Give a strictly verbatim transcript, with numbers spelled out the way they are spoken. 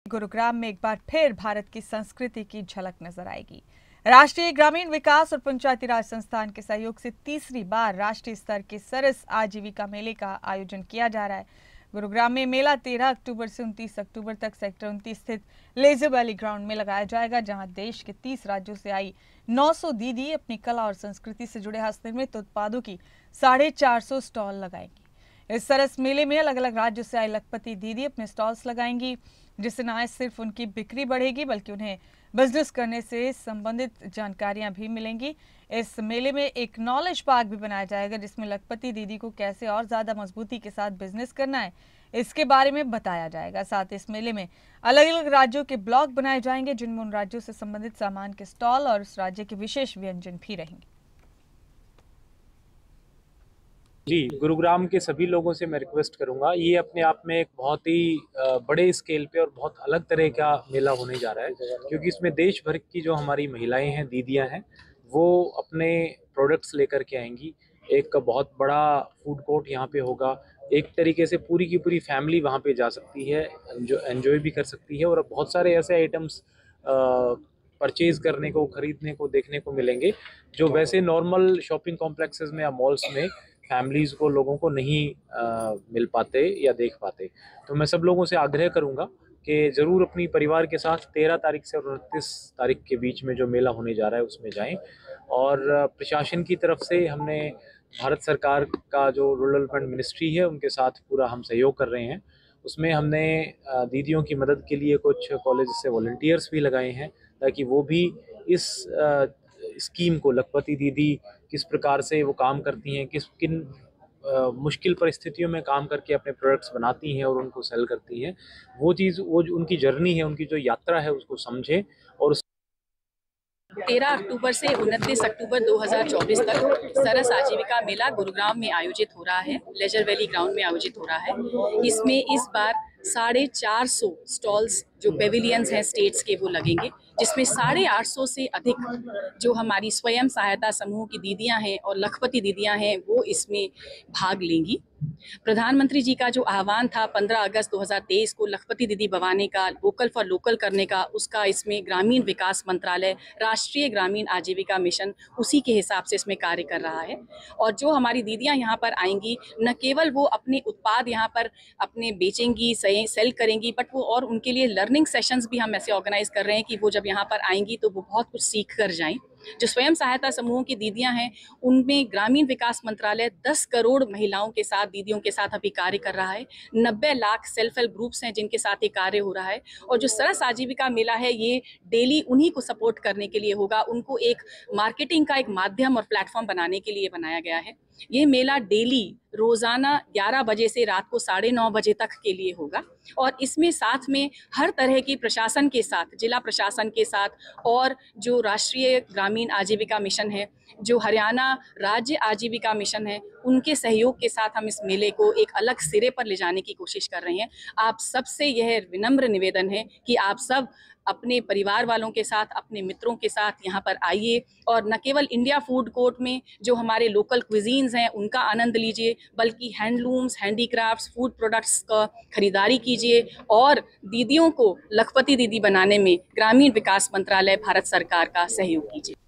गुरुग्राम में एक बार फिर भारत की संस्कृति की झलक नजर आएगी। राष्ट्रीय ग्रामीण विकास और पंचायती राज संस्थान के सहयोग से तीसरी बार राष्ट्रीय स्तर के सरस आजीविका मेले का आयोजन किया जा रहा है। गुरुग्राम में मेला तेरह अक्टूबर से उनतीस अक्टूबर तक सेक्टर उनतीस स्थित लेजर वैली ग्राउंड में लगाया जाएगा, जहां देश के तीस राज्यों से आई नौ सौ दीदी अपनी कला और संस्कृति से जुड़े हस्तनिर्मित उत्पादों की साढ़े चार सौ स्टॉल लगाएंगी। इस सरस मेले में अलग अलग राज्यों से आई लखपति दीदी अपने स्टॉल्स लगाएंगी, जिससे न सिर्फ उनकी बिक्री बढ़ेगी बल्कि उन्हें बिजनेस करने से संबंधित जानकारियां भी मिलेंगी। इस मेले में एक नॉलेज पार्क भी बनाया जाएगा, जिसमें लखपति दीदी को कैसे और ज्यादा मजबूती के साथ बिजनेस करना है इसके बारे में बताया जाएगा। साथ ही इस मेले में अलग अलग राज्यों के ब्लॉक बनाए जाएंगे, जिनमें उन राज्यों से संबंधित सामान के स्टॉल और उस राज्य के विशेष व्यंजन भी रहेंगे। जी, गुरुग्राम के सभी लोगों से मैं रिक्वेस्ट करूंगा, ये अपने आप में एक बहुत ही बड़े स्केल पे और बहुत अलग तरह का मेला होने जा रहा है, क्योंकि इसमें देश भर की जो हमारी महिलाएं हैं, दीदियां हैं, वो अपने प्रोडक्ट्स लेकर के आएंगी। एक बहुत बड़ा फूड कोर्ट यहाँ पे होगा। एक तरीके से पूरी की पूरी फैमिली वहाँ पे जा सकती है, जो एंजॉय भी कर सकती है, और बहुत सारे ऐसे आइटम्स परचेज करने को, खरीदने को, देखने को मिलेंगे जो वैसे नॉर्मल शॉपिंग कॉम्प्लेक्सेस में या मॉल्स में फैमिलीज को, लोगों को नहीं आ, मिल पाते या देख पाते। तो मैं सब लोगों से आग्रह करूंगा कि ज़रूर अपनी परिवार के साथ तेरह तारीख से उनतीस तारीख के बीच में जो मेला होने जा रहा है उसमें जाएं। और प्रशासन की तरफ से हमने भारत सरकार का जो रूरल डेवलपमेंट मिनिस्ट्री है उनके साथ पूरा हम सहयोग कर रहे हैं। उसमें हमने दीदियों की मदद के लिए कुछ कॉलेज से वॉलंटियर्स भी लगाए हैं, ताकि वो भी इस स्कीम को, लखपति दीदी किस प्रकार से वो काम करती हैं, किस किन आ, मुश्किल परिस्थितियों में काम करके अपने प्रोडक्ट्स बनाती हैं और उनको सेल करती हैं, वो चीज़, वो जो उनकी जर्नी है, उनकी जो यात्रा है, उसको समझें। और तेरह अक्टूबर से उनतीस अक्टूबर दो हज़ार चौबीस तक सरस आजीविका मेला गुरुग्राम में आयोजित हो रहा है, लेजर वैली ग्राउंड में आयोजित हो रहा है। इसमें इस बार साढ़े चार सौ स्टॉल्स जो पेविलियंस हैं स्टेट्स के, वो लगेंगे, जिसमें साढ़े आठ सौ से अधिक जो हमारी स्वयं सहायता समूह की दीदियां हैं और लखपति दीदियां हैं वो इसमें भाग लेंगी। प्रधानमंत्री जी का जो आह्वान था पंद्रह अगस्त दो हज़ार तेईस को लखपति दीदी बवाने का, वोकल फॉर लोकल करने का, उसका इसमें ग्रामीण विकास मंत्रालय, राष्ट्रीय ग्रामीण आजीविका मिशन उसी के हिसाब से इसमें कार्य कर रहा है। और जो हमारी दीदियां यहाँ पर आएंगी, न केवल वो अपने उत्पाद यहाँ पर अपने बेचेंगी, सेल करेंगी, बट वो और उनके लिए लर्निंग सेशंस भी हम ऐसे ऑर्गेनाइज कर रहे हैं कि वो जब यहाँ पर आएंगी तो वो बहुत कुछ सीख कर जाएं। जो स्वयं सहायता समूहों की दीदियां हैं, उनमें ग्रामीण विकास मंत्रालय दस करोड़ महिलाओं के साथ, दीदियों के साथ अभी कार्य कर रहा है। नब्बे लाख सेल्फ हेल्प ग्रुप्स हैं जिनके साथ ये कार्य हो रहा है। और जो सरस आजीविका मेला है, ये डेली उन्हीं को सपोर्ट करने के लिए होगा, उनको एक मार्केटिंग का एक माध्यम और प्लेटफॉर्म बनाने के लिए बनाया गया है। ये मेला डेली रोजाना ग्यारह बजे से रात को साढ़े नौ बजे तक के लिए होगा। और इसमें साथ में हर तरह की प्रशासन के साथ, जिला प्रशासन के साथ, और जो राष्ट्रीय ग्रामीण आजीविका मिशन है, जो हरियाणा राज्य आजीविका मिशन है, उनके सहयोग के साथ हम इस मेले को एक अलग सिरे पर ले जाने की कोशिश कर रहे हैं। आप सबसे यह विनम्र निवेदन है कि आप सब अपने परिवार वालों के साथ, अपने मित्रों के साथ यहाँ पर आइए और न केवल इंडिया फूड कोर्ट में जो हमारे लोकल क्विजीन्स हैं उनका आनंद लीजिए, बल्कि हैंडलूम्स, हैंडीक्राफ्ट्स, फूड प्रोडक्ट्स का खरीदारी कीजिए और दीदियों को लखपति दीदी बनाने में ग्रामीण विकास मंत्रालय भारत सरकार का सहयोग कीजिए।